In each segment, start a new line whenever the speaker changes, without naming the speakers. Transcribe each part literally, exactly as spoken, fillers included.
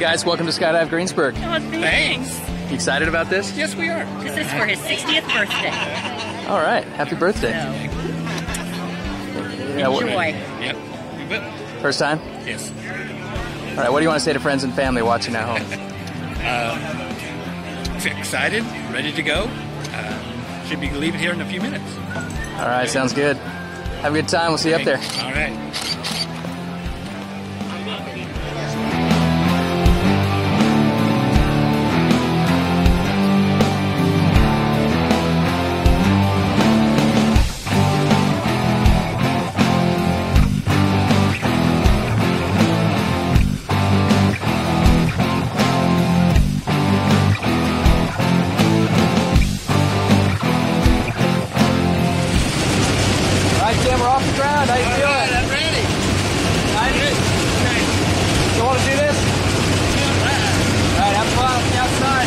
guys, welcome to Skydive Greensburg.
Oh, thanks.
You excited about this?
Yes, we are.
This is for his sixtieth birthday.
All right, happy birthday.
So,
Yeah, what-
enjoy.
Yep. You bet.
First time?
Yes.
All right, what do you want to say to friends and family watching at home?
Excited, ready to go. Uh, should be leaving here in a few minutes.
All right, sounds good. Have a good time. We'll see you up there.
All right.
All right, Tim, we're off the ground. How you feeling?
All right, I'm ready.
Excited? You want to do this? All right, have fun on the outside.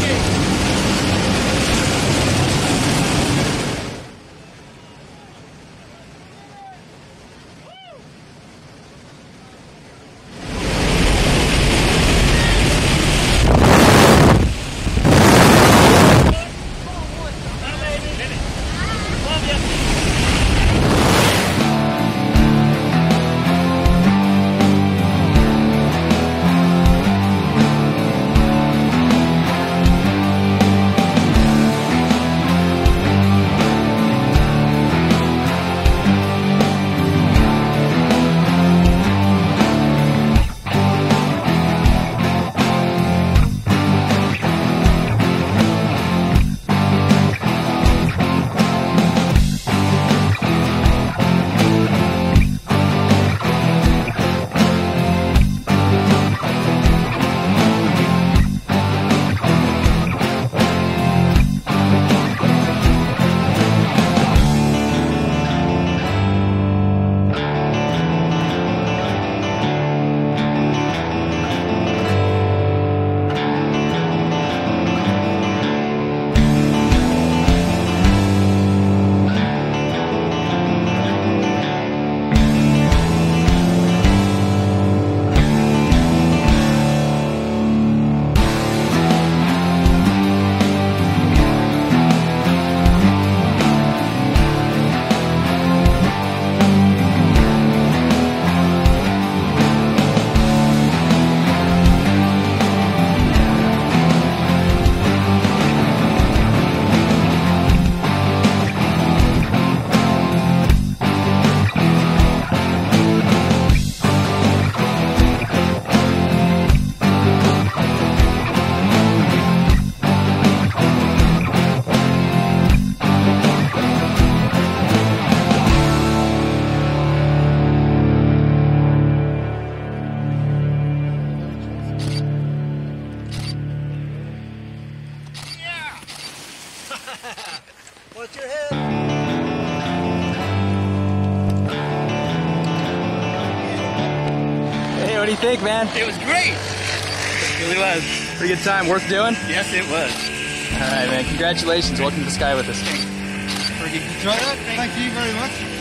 Watch your head.
Hey, what do you think, man?
It was great. It really was.
Pretty good time. Worth doing?
Yes, it was.
All right, man. Congratulations. Welcome to the sky with us.
Enjoy it. Thank you very much.